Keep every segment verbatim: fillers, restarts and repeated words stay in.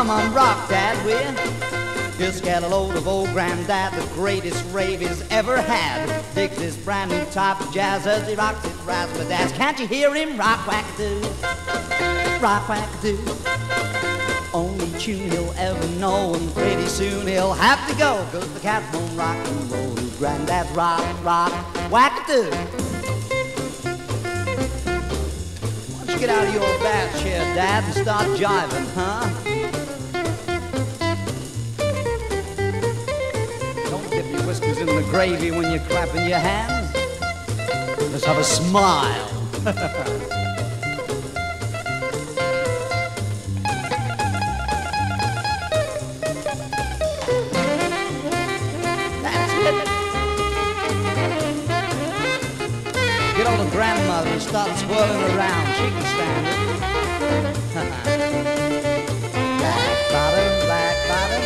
come on, rock, Dad, will you? Just get a load of old Grandad, the greatest rave he's ever had. Digs this brand new type of jazz as he rocks it razzle-dazzle. Can't you hear him rock whack-a-doo, rock whack-a-doo? Only tune he'll ever know, and pretty soon he'll have to go, 'cause the cat won't rock and roll. Grandad's rock, rock, whack-a-doo. Why don't you get out of your bath chair, Dad, and start jiving, huh? Don't dip your whiskers in the gravy when you're clapping your hands. Just have a smile. Get on the grandmother and start swirling around. She can stand it. Black bottom, black bottom.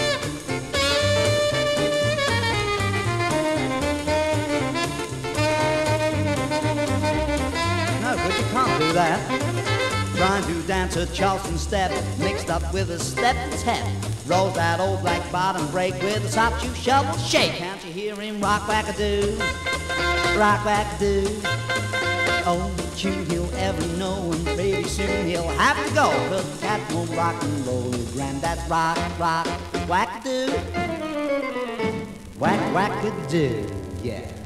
No, but you can't do that. Trying to dance a Charleston step mixed up with a step step. Rolls that old black bottom break with a soft shoe shovel shake. Can't you hear him rock whack-a-doo? Rock whack-a-doo. Only tune he'll ever know, and pretty soon he'll have to go, 'cause the cat won't rock and roll. Grandad's rock, rock, whack-a-doo. Whack, whack-a-doo, yeah.